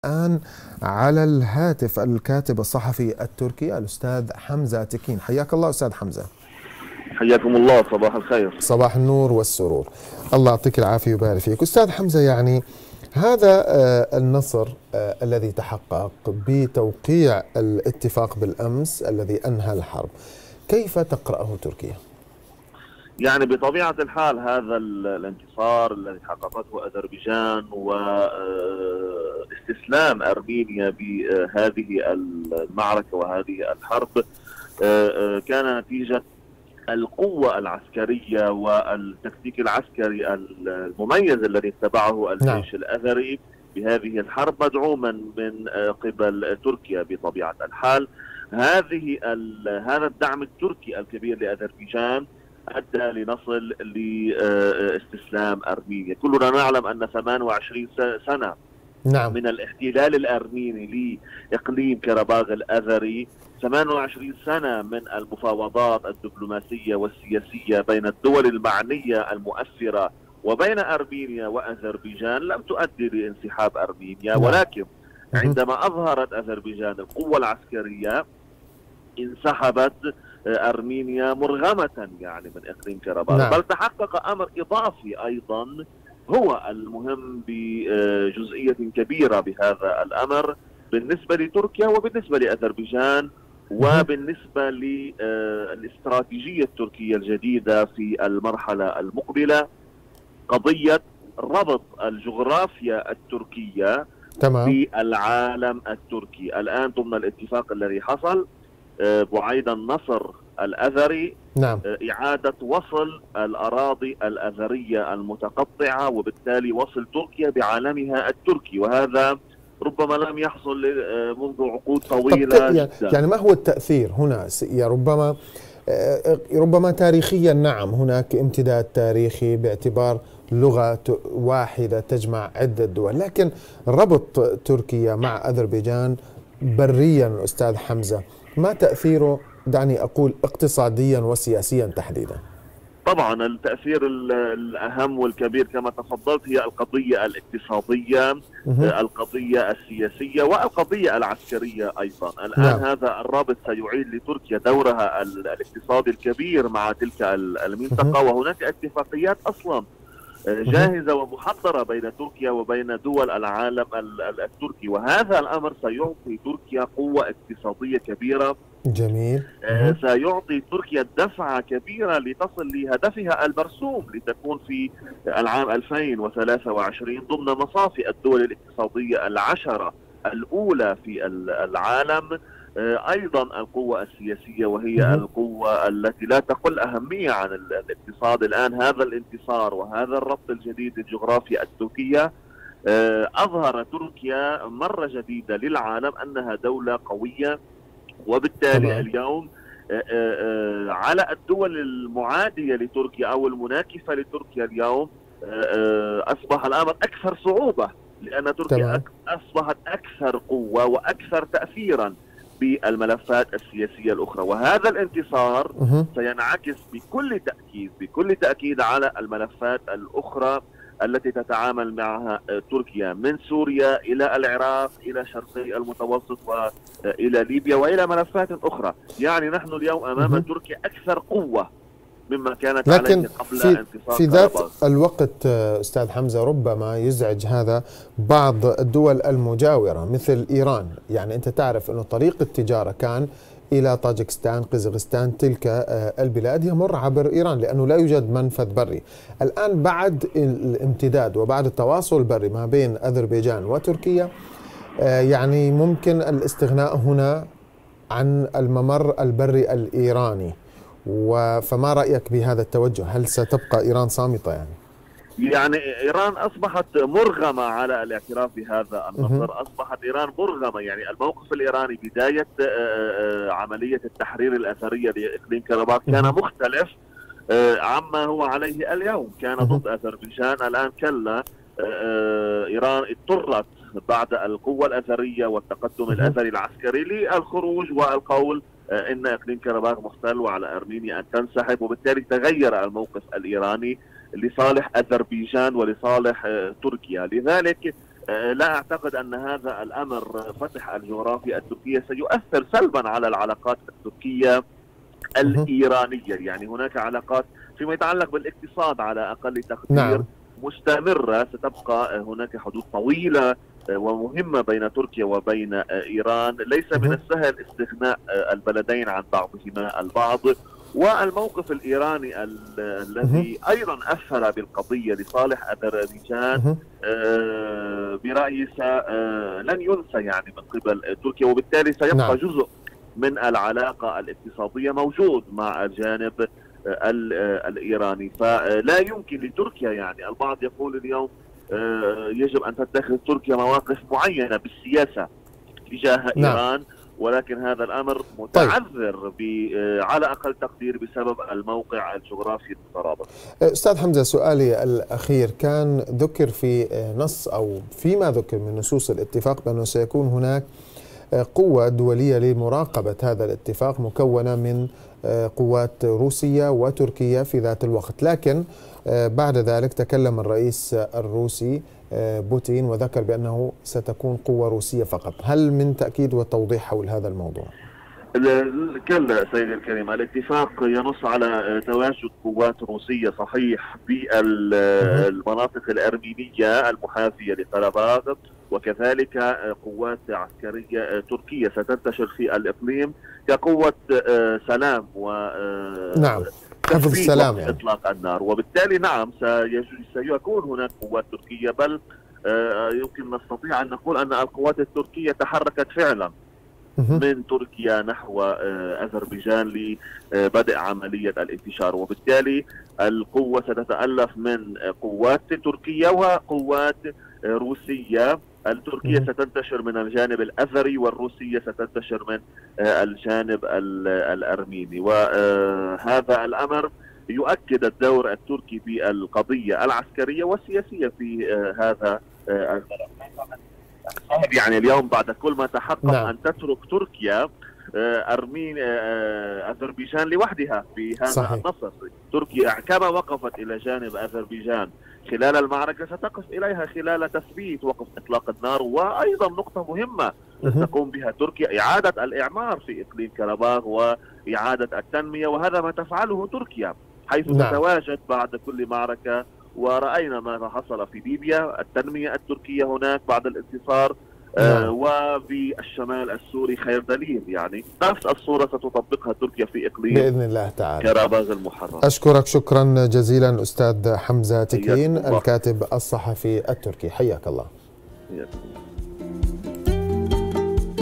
الآن على الهاتف الكاتب الصحفي التركي الأستاذ حمزة تكين. حياك الله أستاذ حمزة. حياكم الله، صباح الخير. صباح النور والسرور، الله يعطيك العافية ويبارك فيك. أستاذ حمزة، يعني هذا النصر الذي تحقق بتوقيع الاتفاق بالأمس الذي أنهى الحرب، كيف تقرأه تركيا؟ يعني بطبيعة الحال هذا الانتصار الذي حققته أذربيجان واستسلام أرمينيا بهذه المعركة وهذه الحرب كان نتيجة القوة العسكرية والتكتيك العسكري المميز الذي اتبعه الجيش الأذري بهذه الحرب، مدعوما من قبل تركيا بطبيعة الحال. هذا الدعم التركي الكبير لأذربيجان أدى لنصل لاستسلام أرمينيا. كلنا نعلم أن 28 سنة من الاحتلال الأرميني لإقليم كرباغ الأذري، 28 سنة من المفاوضات الدبلوماسية والسياسية بين الدول المعنية المؤثرة وبين أرمينيا وأذربيجان لم تؤدي لانسحاب أرمينيا، ولكن عندما أظهرت أذربيجان القوة العسكرية انسحبت أرمينيا مرغمة يعني من إقليم كرباغ. بل تحقق أمر إضافي أيضا هو المهم بجزئية كبيرة بهذا الأمر بالنسبة لتركيا وبالنسبة لأذربيجان وبالنسبة للاستراتيجية التركية الجديدة في المرحلة المقبلة، قضية ربط الجغرافيا التركية بالعالم التركي. الآن ضمن الاتفاق الذي حصل بعيد النصر الأذري إعادة وصل الأراضي الأذرية المتقطعة وبالتالي وصل تركيا بعالمها التركي، وهذا ربما لم يحصل منذ عقود طويلة جدا. يعني ما هو التأثير هنا؟ ربما تاريخيا نعم هناك امتداد تاريخي باعتبار لغة واحدة تجمع عدة دول، لكن ربط تركيا مع أذربيجان بريا أستاذ حمزة ما تأثيره، دعني أقول اقتصاديا وسياسيا تحديدا؟ طبعا التأثير الأهم والكبير كما تفضلت هي القضية الاقتصادية، القضية السياسية والقضية العسكرية أيضا. الآن هذا الرابط سيعيد لتركيا دورها الاقتصادي الكبير مع تلك المنطقة، وهناك اتفاقيات أصلا جاهزة ومحضرة بين تركيا وبين دول العالم التركي، وهذا الأمر سيعطي تركيا قوة اقتصادية كبيرة. جميل. سيعطي تركيا دفعة كبيرة لتصل لهدفها المرسوم لتكون في العام 2023 ضمن مصافي الدول الاقتصادية العشرة الأولى في العالم. أيضا القوة السياسية وهي القوة التي لا تقل أهمية عن الاقتصاد. الآن هذا الانتصار وهذا الربط الجديد للجغرافيا التركية أظهر تركيا مرة جديدة للعالم أنها دولة قوية، وبالتالي اليوم على الدول المعادية لتركيا أو المناكفة لتركيا اليوم أصبح الأمر أكثر صعوبة، لأن تركيا أصبحت أكثر قوة وأكثر تأثيرا بالملفات السياسية الأخرى، وهذا الانتصار سينعكس بكل تأكيد على الملفات الأخرى التي تتعامل معها تركيا، من سوريا إلى العراق إلى شرقي المتوسط وإلى ليبيا وإلى ملفات أخرى. يعني نحن اليوم أمام تركيا أكثر قوة مما كانت عليه قبل انتصار في ذات الوقت أستاذ حمزة ربما يزعج هذا بعض الدول المجاورة مثل إيران. يعني أنت تعرف أنه طريق التجارة كان إلى طاجكستان، قزاقستان، تلك البلاد يمر عبر إيران لأنه لا يوجد منفذ بري. الآن بعد الامتداد وبعد التواصل البري ما بين أذربيجان وتركيا يعني ممكن الاستغناء هنا عن الممر البري الإيراني. فما رأيك بهذا التوجه؟ هل ستبقى إيران صامتة؟ يعني إيران أصبحت مرغمة على الاعتراف بهذا النصر، أصبحت إيران مرغمة. يعني الموقف الإيراني بداية عملية التحرير الأثرية لإقليم كرباخ كان مختلف عما هو عليه اليوم، كان ضد أذربيجان. الآن كلا، إيران اضطرت بعد القوة الأثرية والتقدم الأثري العسكري للخروج والقول إن إقليم كرباخ محتل وعلى أرمينيا أن تنسحب، وبالتالي تغير الموقف الإيراني لصالح أذربيجان ولصالح تركيا. لذلك لا أعتقد أن هذا الأمر فتح الجغرافيا التركية سيؤثر سلبا على العلاقات التركية الإيرانية. يعني هناك علاقات فيما يتعلق بالاقتصاد على أقل تقدير نعم. مستمرة، ستبقى هناك حدود طويلة ومهمة بين تركيا وبين إيران. ليس من السهل استغناء البلدين عن بعضهما البعض. والموقف الإيراني الذي أيضا أثر بالقضية لصالح أذربيجان برأيي لن ينسى يعني من قبل تركيا، وبالتالي سيبقى جزء من العلاقة الاقتصادية موجود مع الجانب الإيراني. فلا يمكن لتركيا، يعني البعض يقول اليوم يجب أن تتخذ تركيا مواقف معينة بالسياسة تجاه إيران، ولكن هذا الأمر متعذر على أقل تقدير بسبب الموقع الجغرافي المترابط. أستاذ حمزة، سؤالي الأخير، كان ذكر في نص أو فيما ذكر من نصوص الاتفاق بأنه سيكون هناك قوة دولية لمراقبة هذا الاتفاق مكونة من قوات روسية وتركيا في ذات الوقت، لكن بعد ذلك تكلم الرئيس الروسي بوتين وذكر بأنه ستكون قوة روسية فقط. هل من تأكيد وتوضيح حول هذا الموضوع؟ كلا سيدي الكريم، الاتفاق ينص على تواجد قوات روسية صحيح في المناطق الأرمينية المحاذية لقرباغ، وكذلك قوات عسكرية تركية ستنتشر في الإقليم كقوة سلام و نعم، حفظ السلام يعني. إطلاق النار. وبالتالي نعم سيكون هناك قوات تركية، بل يمكن نستطيع أن نقول أن القوات التركية تحركت فعلا من تركيا نحو أذربيجان لبدء عملية الانتشار. وبالتالي القوة ستتألف من قوات تركية وقوات روسية. التركية ستنتشر من الجانب الأذري، والروسية ستنتشر من الجانب الأرميني. وهذا الأمر يؤكد الدور التركي في القضية العسكرية والسياسية في هذا الملف. يعني اليوم بعد كل ما تحقق أن تترك تركيا أذربيجان لوحدها في هذا النصر. تركيا كما وقفت إلى جانب أذربيجان خلال المعركة ستقف إليها خلال تثبيت وقف إطلاق النار. وأيضا نقطة مهمة تقوم بها تركيا إعادة الإعمار في إقليم كرباغ وإعادة التنمية، وهذا ما تفعله تركيا حيث تتواجد بعد كل معركة. ورأينا ما حصل في ليبيا، التنمية التركية هناك بعد الانتصار، وفي الشمال السوري خير دليل. يعني نفس الصورة ستطبقها تركيا في إقليم بإذن الله تعالى كرباغ المحرر. أشكرك شكرا جزيلا أستاذ حمزة تكين الكاتب الصحفي التركي، حياك الله.